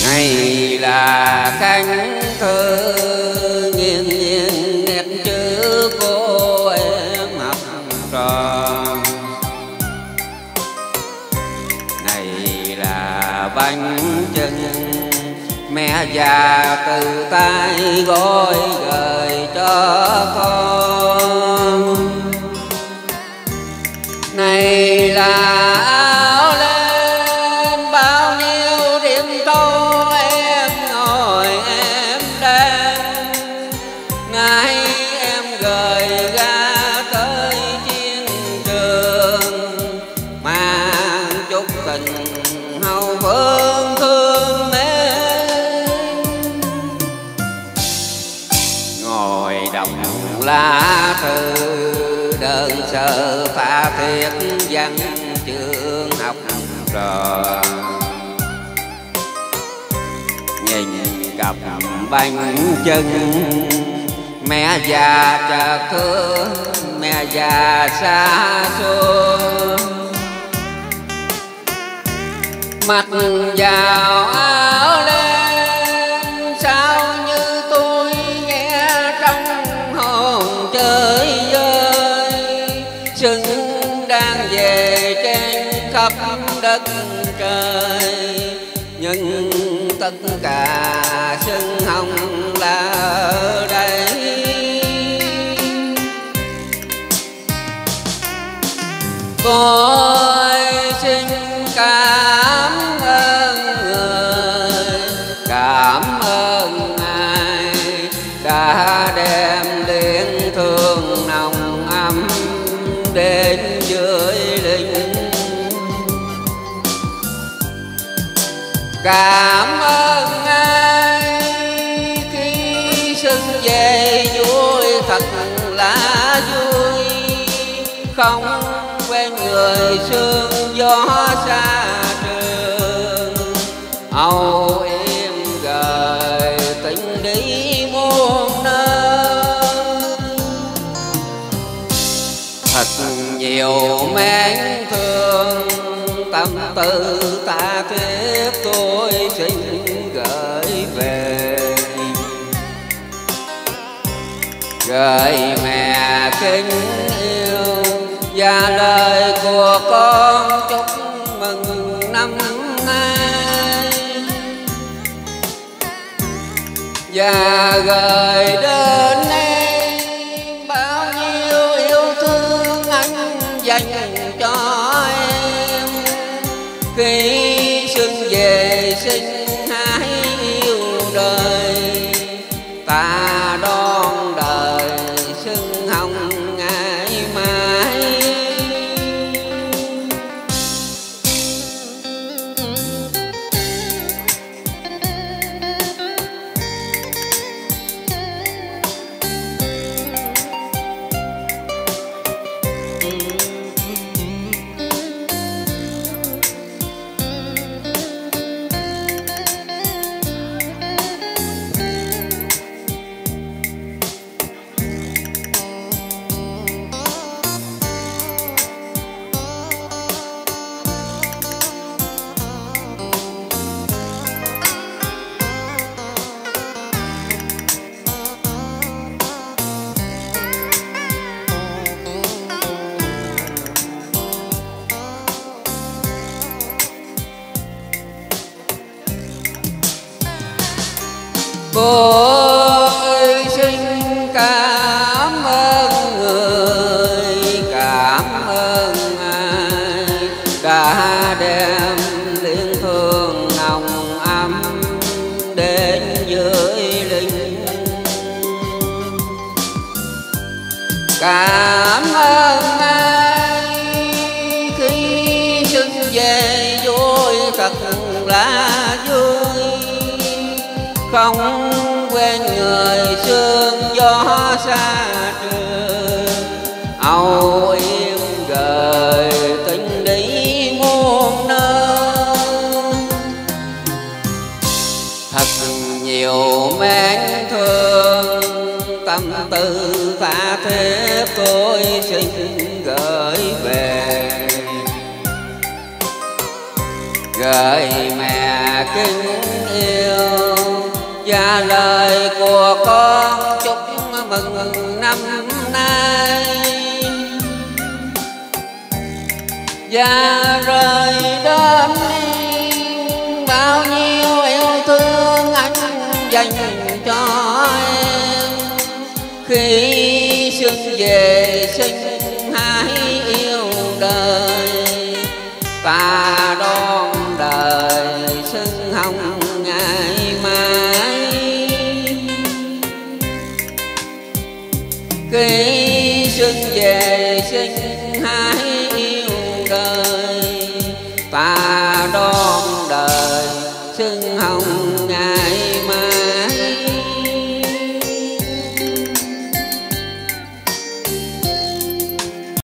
Này là cánh thư nghiêng nghiêng nét chữ cô em học trò. Này là bánh chưng mẹ già từ tay gói gửi cho con. Này là áo len bao nhiêu đêm trâu em ngồi em đan. Ngày em gửi ra tới chiến trường mang chút tình hậu phương thương mến. Ngồi đọc lá thư đơn sơ tha thiết văn chương học trò. Nhìn cặp bánh chưng mẹ già chợt thương mẹ già xa xôi. Mặc vào áo len sao như tôi nghe trong hồn chơi vơi. Xuân đang về trên khắp đất trời, nhưng tất cả xuân hồng là ở đây. Tôi xin cảm ơn người, cảm ơn ai đã đem đến thương nồng ấm đến dưới lính. Cảm ơn ai khi xuân về vui thật là vui. Không quen người sương gió xa trường, âu em gửi tình đi muôn nơi. Thật nhiều mến thương tâm tư ta thiết tôi xin gửi về. Gửi mẹ kính yêu và lời của con chúc mừng năm nay. Và gửi đến em bao nhiêu yêu thương anh dành cho em. Khi xuân về xin hãy yêu đời, ta đón đời xuân hồng ngày mai. Tôi xin cảm ơn người, cảm ơn ai đã đem liên thương nồng ấm đến dưới lính. Cảm ơn ai khi xuân về vui thật là vui. Không quen người sương gió xa trường, âu yếm gửi tình đi muôn nơi. Thật nhiều mến thương tâm tư tha thiết tôi xin gửi về. gửi mẹ kính yêu và lời của con chúc mừng năm nay. Và rồi đến bao nhiêu yêu thương anh dành cho em, khi xuân về sinh hãy yêu đời và đón đời xuân hồng ngày mai. Khi xuân về sinh hãy yêu đời và đón đời xuân hồng ngày